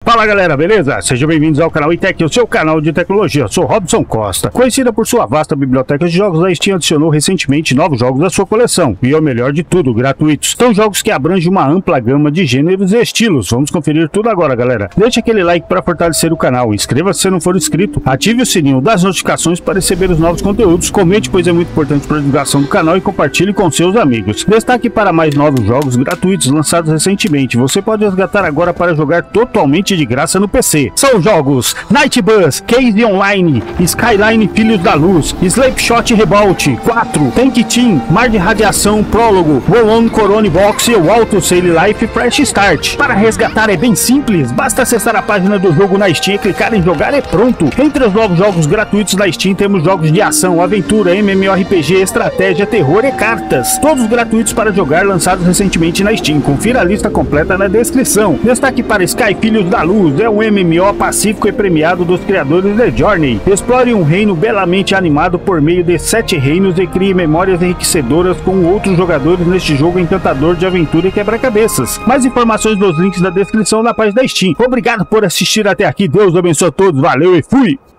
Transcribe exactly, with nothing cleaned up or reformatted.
Fala galera, beleza? Sejam bem-vindos ao canal iTech, o seu canal de tecnologia. Eu sou Robson Costa. Conhecida por sua vasta biblioteca de jogos, a Steam adicionou recentemente novos jogos à sua coleção. E é o melhor de tudo, gratuitos. São jogos que abrangem uma ampla gama de gêneros e estilos. Vamos conferir tudo agora, galera. Deixe aquele like para fortalecer o canal, inscreva-se se não for inscrito, ative o sininho das notificações para receber os novos conteúdos, comente, pois é muito importante para a divulgação do canal, e compartilhe com seus amigos. Destaque para mais novos jogos gratuitos lançados recentemente. Você pode resgatar agora para jogar totalmente de graça no P C. São jogos Night Bus, Case Online, Skyline Filhos da Luz, Slapshot Revolt quatro, Tank Team, Mar de Radiação Prólogo, Roll-On Corone Box e o Auto Sail Life Fresh Start. Para resgatar é bem simples, basta acessar a página do jogo na Steam, clicar em jogar e pronto. Entre os novos jogos gratuitos da Steam temos jogos de ação, aventura, MMORPG, estratégia, terror e cartas. Todos gratuitos para jogar, lançados recentemente na Steam. Confira a lista completa na descrição. Destaque para Sky Filhos da Luz, é um M M O pacífico e premiado dos criadores de Journey. Explore um reino belamente animado por meio de sete reinos e crie memórias enriquecedoras com outros jogadores neste jogo encantador de aventura e quebra-cabeças. Mais informações nos links da descrição na página da Steam. Obrigado por assistir até aqui, Deus abençoe a todos, valeu e fui!